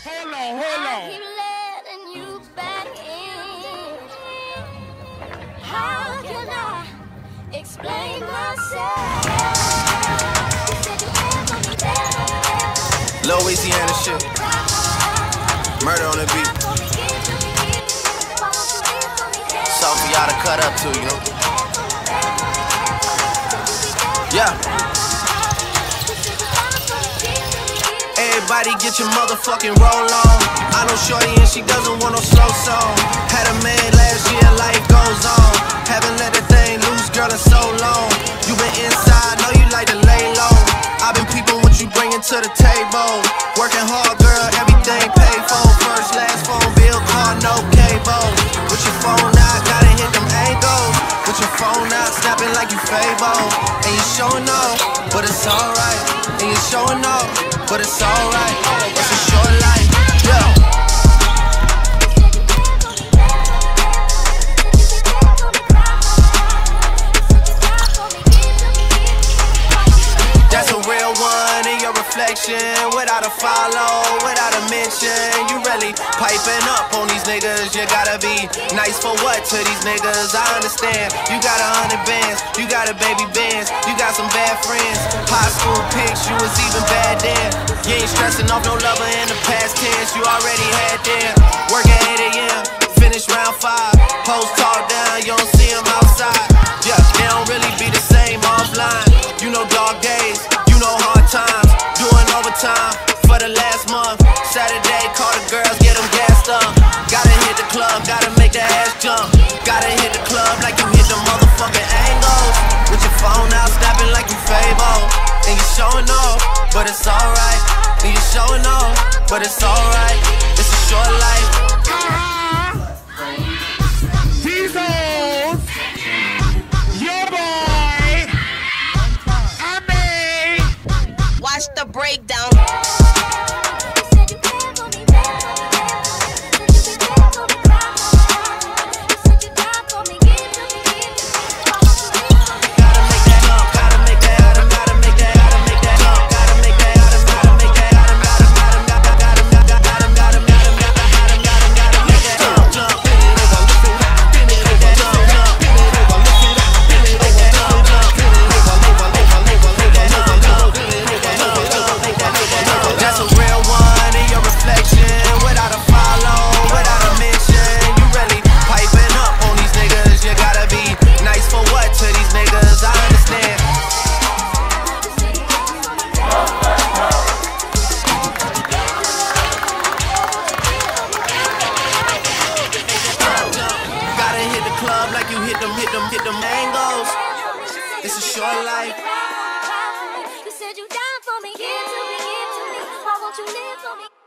Hold on. I keep letting you back in. How can I explain myself? Louisiana shit. Murder on the beat. Something for y'all to cut up to, you know? Yeah. Everybody get your motherfucking roll on. I know shorty and she doesn't want no slow song. Had a man last year, life goes on. Haven't let that thing loose, girl, in so long. You been inside, know you like to lay low. I've been peeping what you bringing to the table. Working hard, girl, everything paid for. First, last phone bill, car, no cable. With your phone out, gotta hit them angles. With your phone out, snapping like you Fable. And you showing off, but it's alright. And you showing off, but it's alright. It's a short life, yeah. That's a real one in your reflection. Without a follow, without a mention. You really piping up on these niggas. You gotta be nice for what to these niggas? I understand. You got 100 bands, you got a baby Benz, you got some bad friends. High school pics, you was even bad then. You ain't stressing off no lover in the past tense. You already had them. Work at 8 AM, finish round 5. Post talk down, you don't see them outside. Yeah, they don't really be the same offline. You know dog days, you know hard times. Doing overtime for the last month. Saturday, call the girls, get them gassed up. Gotta hit the club, gotta make the ass jump. Gotta hit the club like you hit the motherfucking angles. With your phone out, snapping like you Fable. And you showing off, but it's alright. And you showing off, but it's alright. It's a short life. These hoes, your boy, Watch the breakdown. Like you hit them angles. It's a short life. You said you down for me, give to me, give to me. Why won't you live for me?